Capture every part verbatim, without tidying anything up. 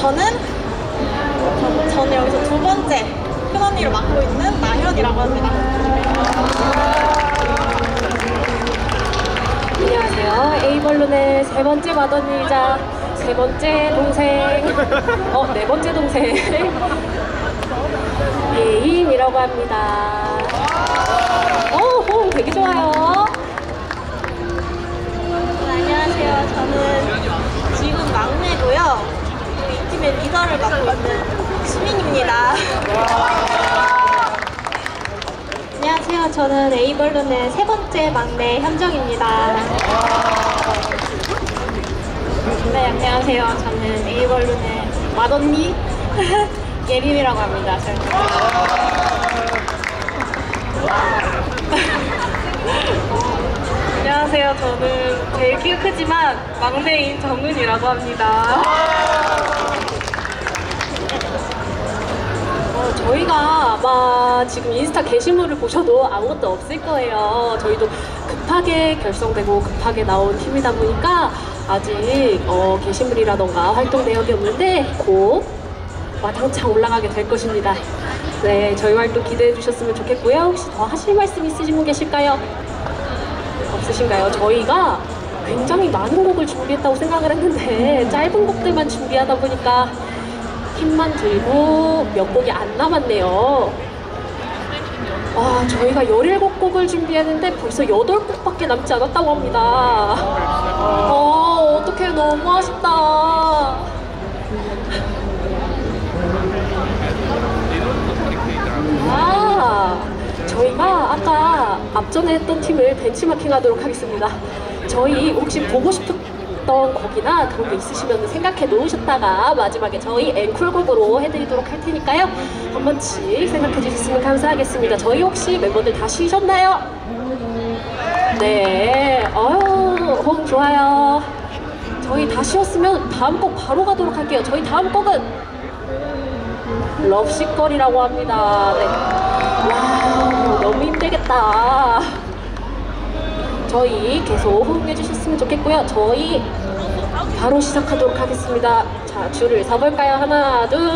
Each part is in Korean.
저는 저, 저는 여기서 두 번째 큰 언니를 맡고 있는 나현이라고 합니다. 안녕하세요. A벌룬의 세 번째 맏언니이자 세 번째 동생, 어, 네 번째 동생 예인이라고 합니다. 어, 호응 되게 좋아요. 네, 안녕하세요. 저는 지금 막내고요. 이 팀의 리더를 맡고 있는 수민입니다. 안녕하세요. 저는 A벌룬의 세 번째 막내 현정입니다. 네, 안녕하세요. 저는 A벌룬의 맏언니 예림이라고 합니다. 잘 안녕하세요. 저는 제일 키 크지만 막내인 정은이라고 합니다. 어, 저희가 아마 지금 인스타 게시물을 보셔도 아무것도 없을 거예요. 저희도 급하게 결성되고 급하게 나온 팀이다 보니까 아직 어, 게시물이라던가 활동 내역이 없는데 곧 와장창 올라가게 될 것입니다. 네, 저희 활동 기대해 주셨으면 좋겠고요. 혹시 더 하실 말씀 있으신 분 계실까요? 없으신가요? 저희가 굉장히 많은 곡을 준비했다고 생각을 했는데 짧은 곡들만 준비하다 보니까 힘만 들고 몇 곡이 안 남았네요. 아, 저희가 열일곱 곡을 준비했는데 벌써 여덟 곡밖에 남지 않았다고 합니다. 어, 어떡해, 너무 아쉽다. 아, 저희가 아까 앞전에 했던 팀을 벤치마킹 하도록 하겠습니다. 저희 혹시 보고 싶었던 곡이나 그런 게 있으시면 생각해 놓으셨다가 마지막에 저희 앵콜곡으로 해드리도록 할 테니까요. 한 번씩 생각해 주셨으면 감사하겠습니다. 저희 혹시 멤버들 다 쉬셨나요? 네, 어휴, 호응 좋아요. 저희 다 쉬었으면 다음 곡 바로 가도록 할게요. 저희 다음 곡은 럽시걸이라고 합니다. 네. 와, 너무 힘들겠다. 저희 계속 호응해 주셨으면 좋겠고요. 저희 바로 시작하도록 하겠습니다. 자, 줄을 서볼까요? 하나, 둘.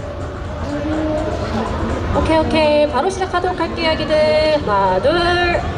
오케이, 오케이. 바로 시작하도록 할게요, 여기들. 하나, 둘.